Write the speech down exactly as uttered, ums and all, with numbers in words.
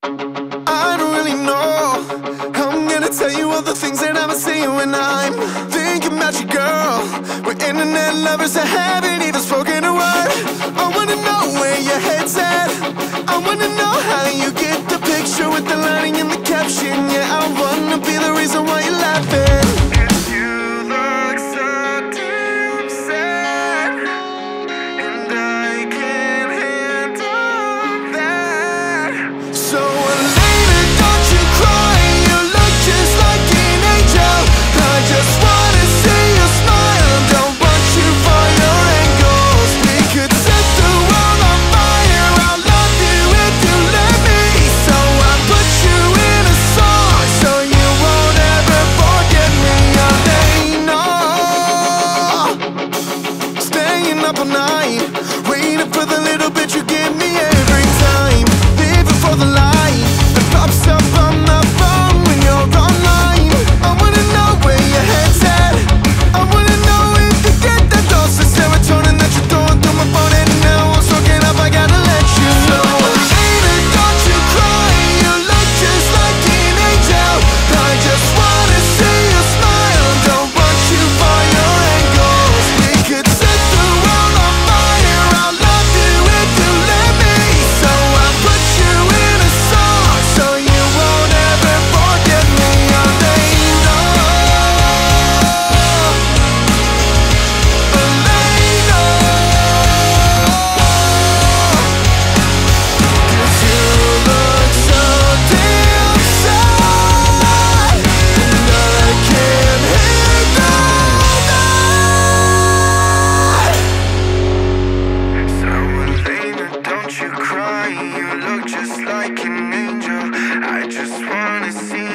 I don't really know. I'm gonna tell you all the things that I'ma say when I'm thinking about you, girl. We're internet lovers that haven't even spoken a word. I wanna know where your head's at. I wanna know how you get the picture with the lining and the caption. Yeah, I wanna be the reason why you're laughing. So Alaina, don't you cry, you look just like an angel. I just wanna see you smile, don't want you for your angles. We could set the world on fire, I'll love you if you let me. So I put you in a song, so you won't ever forget me. Alaina, staying up all night, waiting for the little bit you give me every time. For the light that pops up on my phone when you're online. I wanna know where your head's at. I wanna know if you get that dose of serotonin that you're throwing through my phone. And now I'm soaking up, I gotta let you know. Alaina, don't you cry, you look just like an angel. I just wanna see you smile, don't want you for your angles. We could set the world on fire, I'll love you if you let me. So I put you in a song, so you won't ever forget me. Alaina, Alaina, 'cause you look so damn sad, and I can't handle that. So Alaina, don't you cry, you look just like an angel. I just wanna see